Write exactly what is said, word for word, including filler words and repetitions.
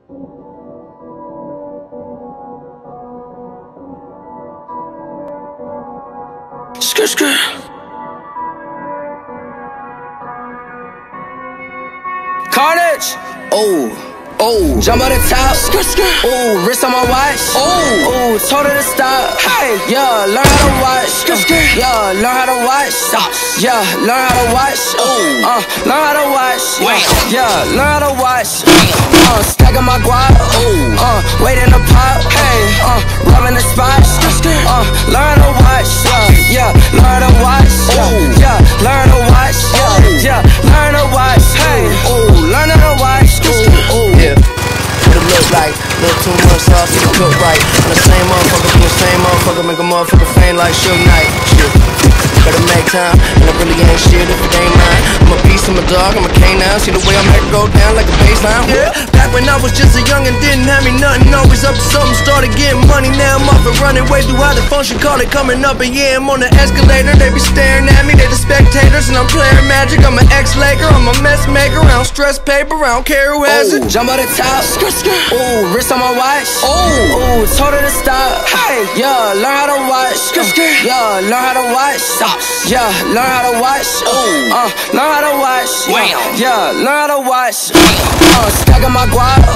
Skr skr. Carnage. Oh, oh. Jump on the top. Skr skr. Oh, wrist on my watch. Oh, oh. Told her to stop. Hey, yeah. Learn how to watch. Skr skr. Yeah, learn how to watch. Stop. Yeah, learn how to watch. Oh, uh, learn how to watch. Yeah, yeah, learn how to watch. Uh, stacking my guap. Oh, uh, waiting to pop. Hey, uh, rubbing the spot. Skr skr. Uh, learn how to watch. Yeah, yeah, learn how to watch. Yeah, yeah, learn how to watch. Yeah, yeah, learn how to watch. Hey, oh, learn how to watch. Oh, oh, yeah. What it look like, little too much sauce, you cook right. And the same motherfucker from the same motherfucker make a motherfucker faint like Suge Knight. Shit, better make time, and I really ain't shit if it ain't mine. I'm a beast, I'm a dog, I'm a canine. See the way I make it go down like a baseline. Yeah, back when I was just a young and didn't have me nothing, always up to something, started getting money. Now I'm off and running way through how the function, call it coming up. And yeah, I'm on the escalator, they be staring at me, they the spectators, and I'm playing magic. I'm an ex-Laker, I'm a mess maker, I don't stress paper, I don't care who has it. Jump on the top. Ooh, wrist on my watch. Ooh, ooh, told her to stop. Hey, yeah, learn how to watch. Yeah, learn how to watch. Stop. Yeah, learn how to watch. Ooh, uh, learn how to watch. Yeah, yeah, learn how to watch. Uh, stacking my guap.